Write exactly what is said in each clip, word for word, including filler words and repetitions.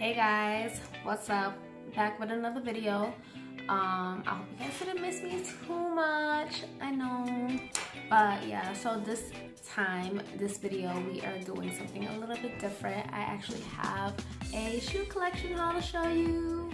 Hey guys, what's up? Back with another video. Um, I hope you guys didn't miss me too much. I know, but yeah. So this time, this video, we are doing something a little bit different. I actually have a shoe collection haul to show you.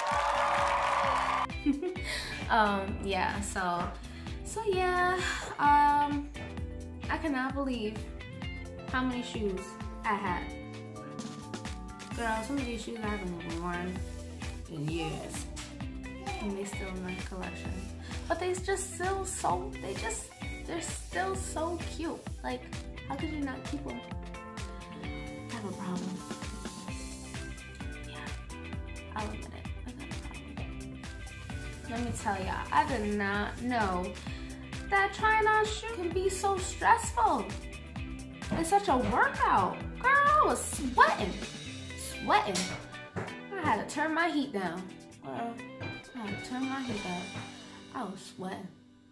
um, yeah. So, so yeah. Um, I cannot believe how many shoes I had. Girl, some of these shoes I haven't worn in years, and they still in my collection. But they just still so, they just, they're still so cute. Like, how could you not keep them? I have a problem. Yeah, I'll admit it. I got a problem. Let me tell y'all, I did not know that trying on shoes can be so stressful. It's such a workout. Girl, I was sweating. Sweating. I had to turn my heat down. Well, I had to turn my heat down. I was sweating.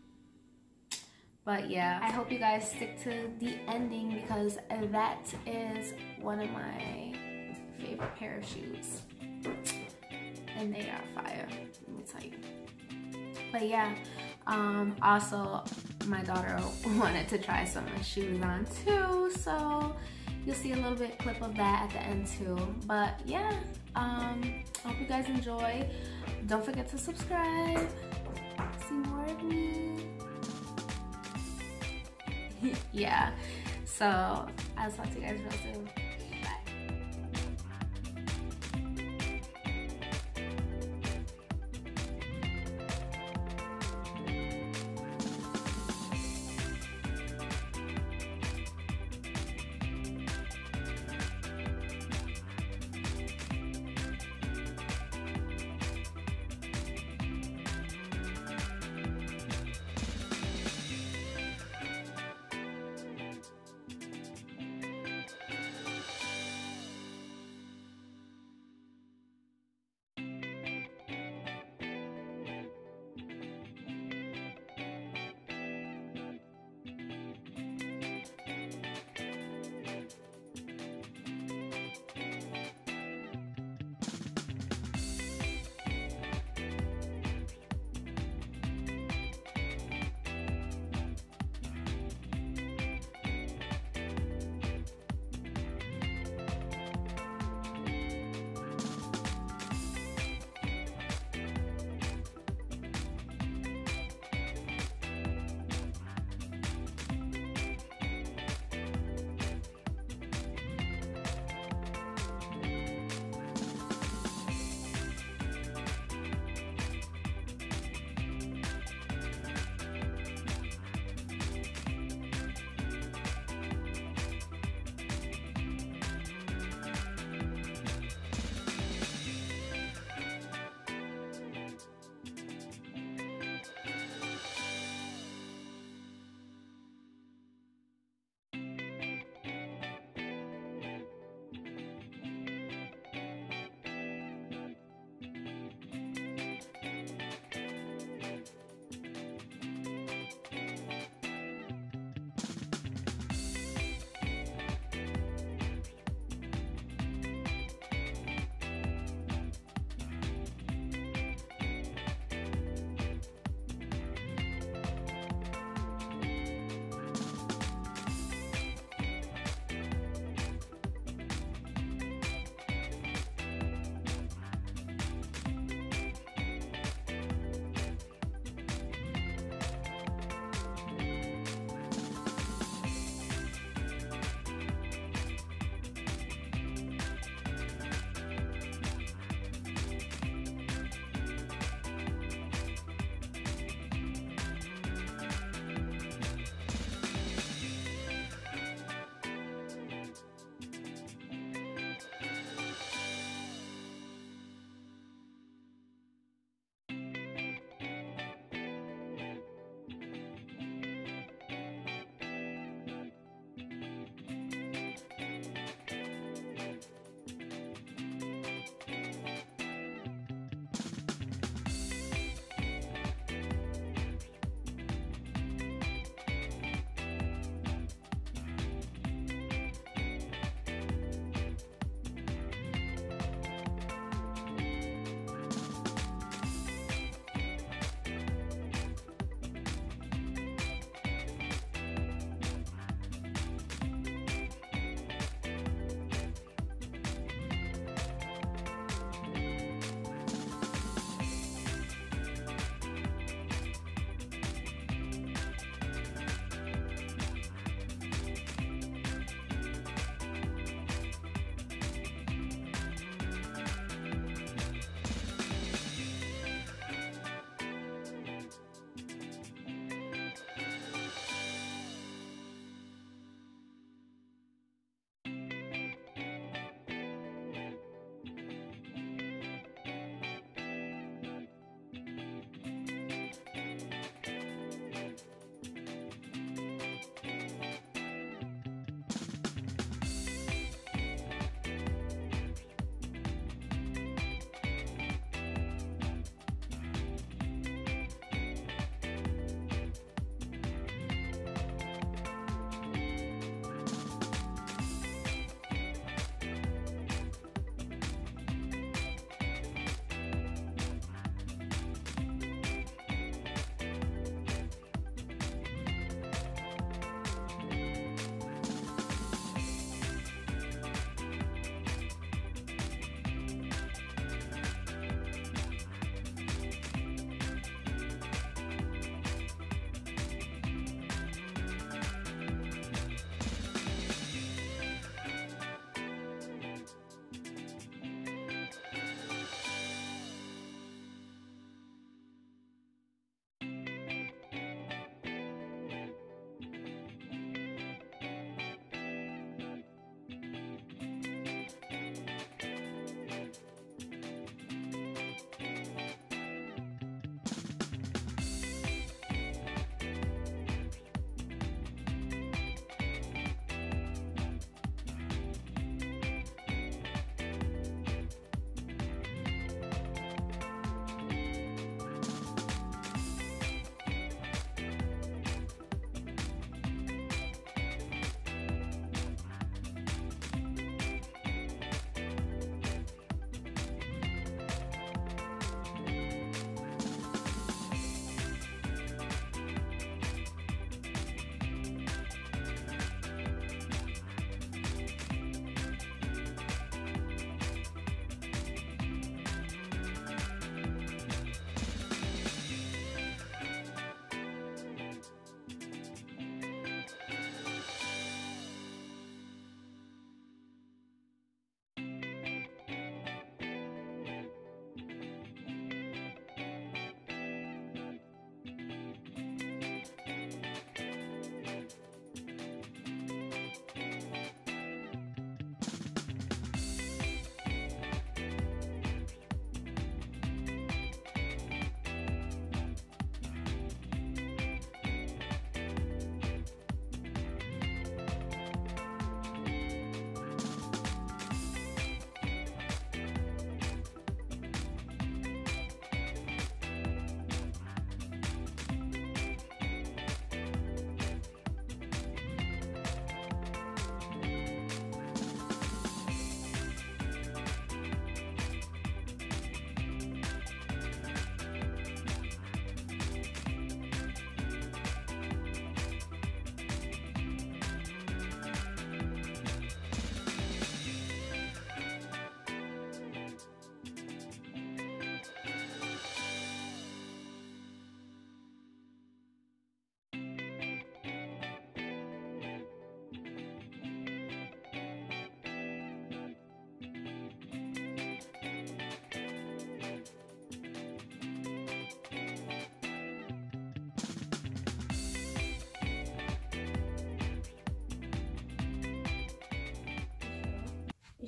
But yeah, I hope you guys stick to the ending because that is one of my favorite pair of shoes. And they are fire, let me tell you. But yeah, um, also my daughter wanted to try some of my shoes on too, so you'll see a little bit clip of that at the end too. But yeah, um, I hope you guys enjoy. Don't forget to subscribe. See more of me. Yeah, so I'll talk to you guys real soon.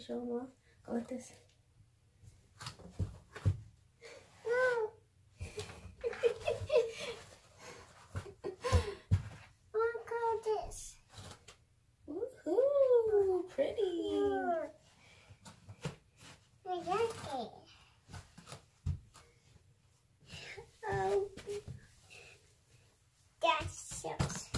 show them off? Go like this. Look at this. Woohoo! Pretty. Look at it. Um, that's shows.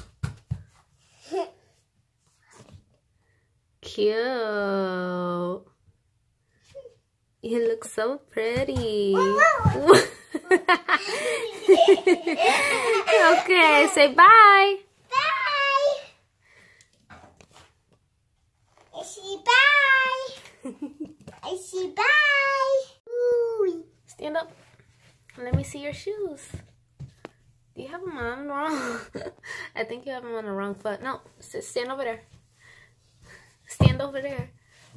Cute. You look so pretty. Okay, say bye. Bye. I see bye. I see bye. Ooh. Stand up. Let me see your shoes. Do you have them on wrong? I think you have them on the wrong foot. No, sit, stand over there. Stand over there.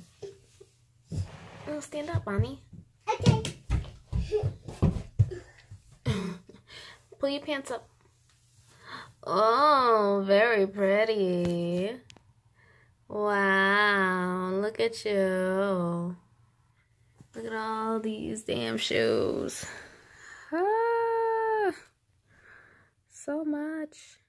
No, stand up, Bonnie. Okay. Pull your pants up. Oh, very pretty. Wow, look at you. Look at all these damn shoes. Ah, so much.